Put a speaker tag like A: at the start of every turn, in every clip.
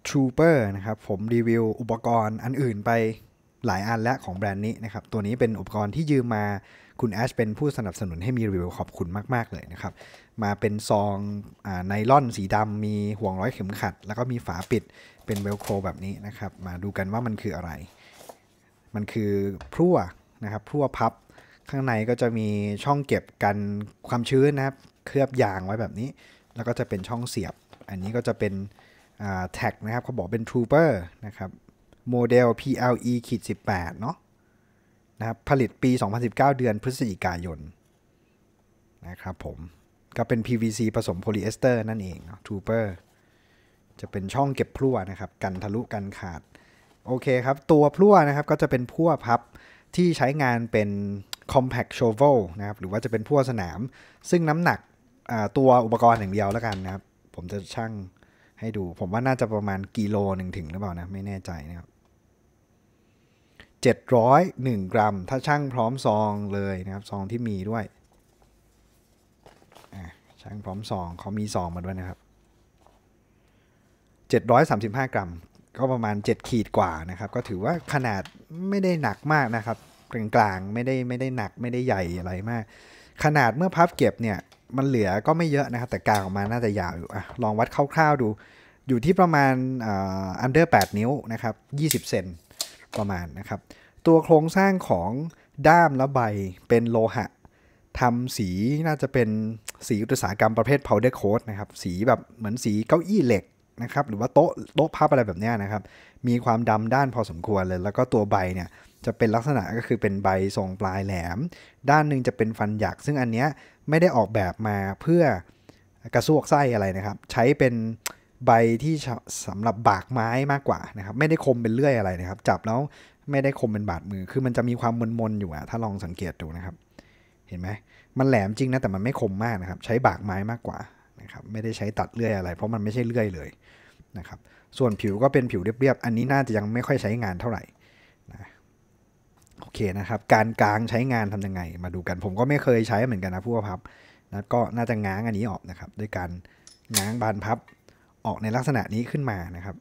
A: Trooper นะครับผมรีวิวอุปกรณ์อันอื่นไปหลายอันแล้วของแบรนด์นี้นะครับตัวนี้เป็นอุปกรณ์ที่ยืมมาคุณแอชเป็นผู้สนับสนุนให้มีรีวิวขอบคุณมากๆเลยนะครับมาเป็นซองไนล่อนสีดำมีห่วงร้อยเข็มขัดแล้วก็มีฝาปิดเป็นเวลโครแบบนี้นะครับมาดูกันว่ามันคืออะไรมันคือพลั่วนะครับพลั่วพับข้างในก็จะมีช่องเก็บกันความชื้นนะครับเคลือบยางไว้แบบนี้แล้วก็จะเป็นช่องเสียบอันนี้ก็จะเป็นแท็กนะครับเขาบอกเป็น Trooper นะครับโมเดล PLE-18 เนาะนะครับผลิตปี 2019 เดือนพฤศจิกายนนะครับผมก็เป็น PVC ผสมโพลีเอสเตอร์นั่นเองเนาะ Trooper จะเป็นช่องเก็บพลั่วนะครับกันทะลุกันขาดโอเคครับตัวพลั่วนะครับก็จะเป็นพลั่วพับที่ใช้งานเป็น compact shovel นะครับหรือว่าจะเป็นพลั่วสนามซึ่งน้ำหนักตัวอุปกรณ์อย่างเดียวแล้วกันนะครับผมจะชั่งให้ดูผมว่าน่าจะประมาณกิโลหนึ่งถึงหรือเปล่านะไม่แน่ใจนะครับ701 กรัมถ้าชั่งพร้อมซองเลยนะครับซองที่มีด้วยชั่งพร้อมซองเขามีซองมาด้วยนะครับ735 กรัมก็ประมาณ7ขีดกว่านะครับก็ถือว่าขนาดไม่ได้หนักมากนะครับกลางๆไม่ได้หนักไม่ได้ใหญ่อะไรมากขนาดเมื่อพับเก็บเนี่ยมันเหลือก็ไม่เยอะนะครับแต่กลางออกมาน่าจะยาวอยู่ลองวัดคร่าวๆดูอยู่ที่ประมาณunder 8 นิ้วนะครับ20 เซนประมาณนะครับตัวโครงสร้างของด้ามและใบเป็นโลหะทำสีน่าจะเป็นสีอุตสาหกรรมประเภท powder coat นะครับสีแบบเหมือนสีเก้าอี้เหล็กนะครับหรือว่าโต๊ะพับอะไรแบบนี้นะครับมีความดำด้านพอสมควรเลยแล้วก็ตัวใบเนี่ยจะเป็นลักษณะก็คือเป็นใบทรงปลายแหลมด้านหนึ่งจะเป็นฟันหยักซึ่งอันเนี้ยไม่ได้ออกแบบมาเพื่อกระซวกไส้อะไรนะครับใช้เป็นใบที่สำหรับบากไม้มากกว่านะครับไม่ได้คมเป็นเลื่อยอะไรนะครับจับแล้วไม่ได้คมเป็นบาดมือคือมันจะมีความมนๆอยู่ถ้าลองสังเกตดูนะครับเห็นไหมมันแหลมจริงนะแต่มันไม่คมมากนะครับใช้บากไม้มากกว่านะครับไม่ได้ใช้ตัดเลื่อยอะไรเพราะมันไม่ใช่เลื่อยเลยนะครับส่วนผิวก็เป็นผิวเรียบๆอันนี้น่าจะยังไม่ค่อยใช้งานเท่าไหร่นะโอเคนะครับการกางใช้งานทำยังไงมาดูกันผมก็ไม่เคยใช้เหมือนกันนะพวกพับนะก็น่าจะง้างอันนี้ออกนะครับด้วยการง้างบานพับออกในลักษณะนี้ขึ้นมานะครับ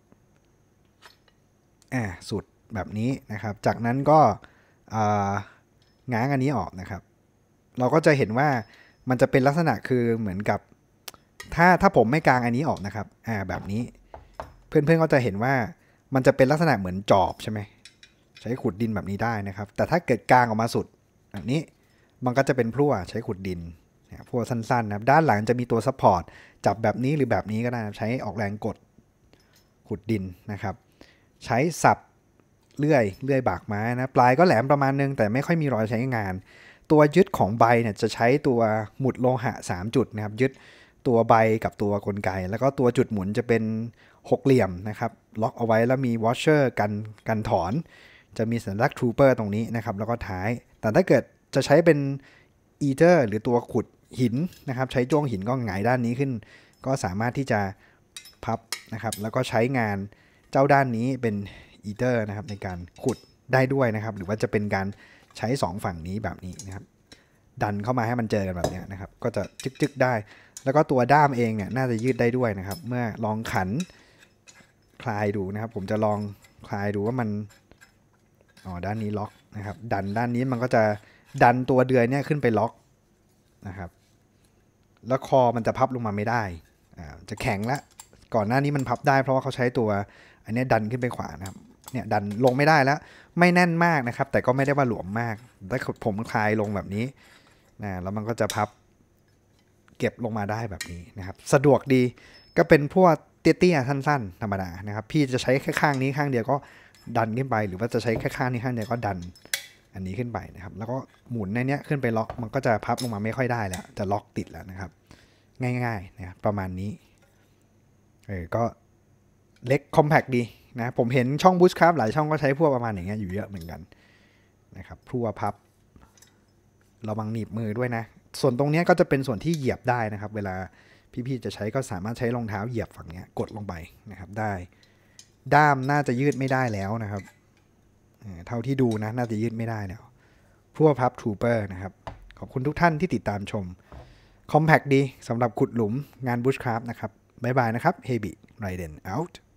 A: สุดแบบนี้นะครับจากนั้นก็ง้างอันนี้ออกนะครับเราก็จะเห็นว่ามันจะเป็นลักษณะคือเหมือนกับถ้าผมไม่กางอันนี้ออกนะครับแบบนี้เพื่อนๆก็จะเห็นว่ามันจะเป็นลักษณะเหมือนจอบใช่ไหมใช้ขุดดินแบบนี้ได้นะครับแต่ถ้าเกิดกางออกมาสุดแบบนี้มันก็จะเป็นพลั่วใช้ขุดดินพลั่วสั้นๆนะครับด้านหลังจะมีตัวซัพพอร์ตจับแบบนี้หรือแบบนี้ก็ได้ใช้ออกแรงกดขุดดินนะครับใช้สับเลื่อยบากไม้นะปลายก็แหลมประมาณนึงแต่ไม่ค่อยมีรอยใช้งานตัวยึดของใบเนี่ยจะใช้ตัวหมุดโลหะ3จุดนะครับยึดตัวใบกับตัวกลไกแล้วก็ตัวจุดหมุนจะเป็นหกเหลี่ยมนะครับล็อกเอาไว้แล้วมีวอชเชอร์กันถอนจะมีสัญลักษณ์ Trooper ตรงนี้นะครับแล้วก็ท้ายแต่ถ้าเกิดจะใช้เป็น Eater หรือตัวขุดหินนะครับใช้จ้วงหินก็หงายด้านนี้ขึ้นก็สามารถที่จะพับนะครับแล้วก็ใช้งานเจ้าด้านนี้เป็น Eater นะครับในการขุดได้ด้วยนะครับหรือว่าจะเป็นการใช้2ฝั่งนี้แบบนี้นะครับดันเข้ามาให้มันเจอกันแบบนี้นะครับก็จะจึกๆได้แล้วก็ตัวด้ามเองเนี่ยน่าจะยืดได้ด้วยนะครับเมื่อลองขันคลายดูนะครับผมจะลองคลายดูว่ามันด้านนี้ล็อกนะครับดันด้านนี้มันก็จะดันตัวเดือยเนี่ยขึ้นไปล็อกนะครับแล้วคอมันจะพับลงมาไม่ได้จะแข็งละก่อนหน้านี้มันพับได้เพราะว่าเขาใช้ตัวอันนี้ดันขึ้นไปขวานะครับเนี่ยดันลงไม่ได้แล้วไม่แน่นมากนะครับแต่ก็ไม่ได้ว่าหลวมมากถ้าผมคลายลงแบบนี้นะแล้วมันก็จะพับเก็บลงมาได้แบบนี้นะครับสะดวกดีก็เป็นพวกเตี้ยๆสั้นๆธรรมดานะครับพี่จะใช้แค่ข้างนี้ข้างเดียวก็ดันขึ้นไปหรือว่าจะใช้แค่ข้างนี้ข้างเดียวก็ดันอันนี้ขึ้นไปนะครับแล้วก็หมุนในนี้ขึ้นไปล็อกมันก็จะพับลงมาไม่ค่อยได้แล้วจะล็อกติดแล้วนะครับง่ายๆนะครับประมาณนี้ก็เล็กคอมแพคดีนะผมเห็นช่องบูชครับหลายช่องก็ใช้พวกประมาณอย่างเงี้ยอยู่เยอะเหมือนกันนะครับพลั่วพับระวังหนีบมือด้วยนะส่วนตรงนี้ก็จะเป็นส่วนที่เหยียบได้นะครับเวลาพี่ๆจะใช้ก็สามารถใช้รองเท้าเหยียบฝั่งนี้กดลงไปนะครับได้ด้ามน่าจะยืดไม่ได้แล้วนะครับเท่าที่ดูนะน่าจะยืดไม่ได้แล้วพลั่วพับ Trooper นะครับขอบคุณทุกท่านที่ติดตามชมคอมแพคดีสำหรับขุดหลุมงานบูชคราฟนะครับบ๊ายบายนะครับ Hebi Raiden out